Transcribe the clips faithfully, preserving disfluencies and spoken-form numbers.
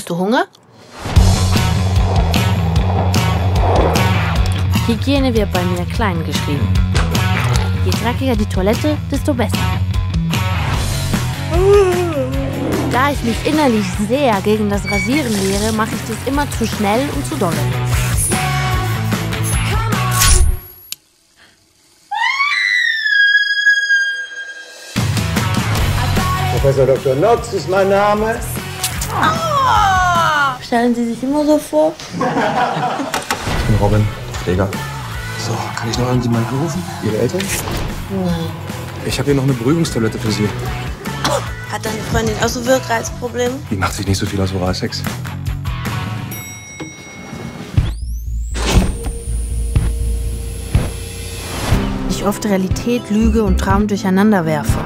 Hast du Hunger? Hygiene wird bei mir klein geschrieben. Je dreckiger die Toilette, desto besser. Da ich mich innerlich sehr gegen das Rasieren wehre, mache ich das immer zu schnell und zu dolle. Professor Doktor Notz ist mein Name. Oh! Stellen Sie sich immer so vor? Ich bin Robin, Pfleger. So, kann ich noch irgendjemanden anrufen? Ihre Eltern? Nein. Ich habe hier noch eine Beruhigungstablette für Sie. Hat deine Freundin auch so Wirkreizprobleme? Die macht sich nicht so viel aus Oralsex. Ich oft Realität, Lüge und Traum durcheinander werfe.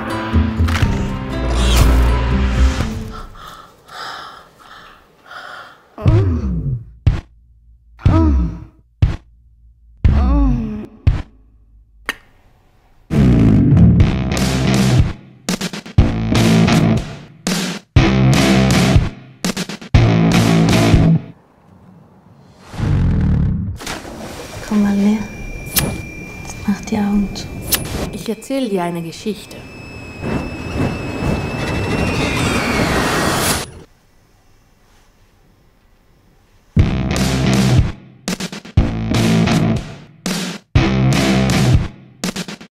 Komm mal her. Jetzt mach die Augen zu. Ich erzähle dir eine Geschichte.